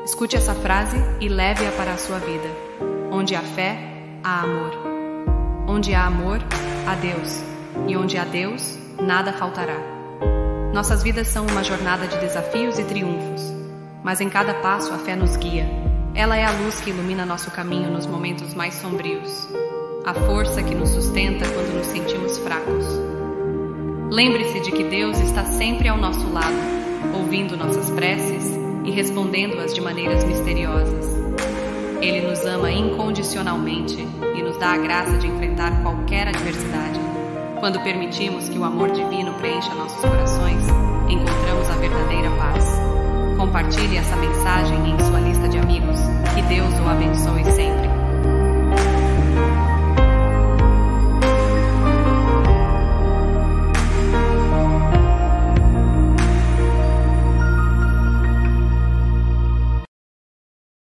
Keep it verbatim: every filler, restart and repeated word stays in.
Escute essa frase e leve-a para a sua vida. Onde há fé, há amor. Onde há amor, há Deus. E onde há Deus, nada faltará. Nossas vidas são uma jornada de desafios e triunfos, mas em cada passo a fé nos guia. Ela é a luz que ilumina nosso caminho nos momentos mais sombrios, a força que nos sustenta quando nos sentimos fracos. Lembre-se de que Deus está sempre ao nosso lado, ouvindo nossas preces e respondendo-as de maneiras misteriosas. Ele nos ama incondicionalmente e nos dá a graça de enfrentar qualquer adversidade. Quando permitimos que o amor divino preencha nossos corações, encontramos a verdadeira paz. Compartilhe essa mensagem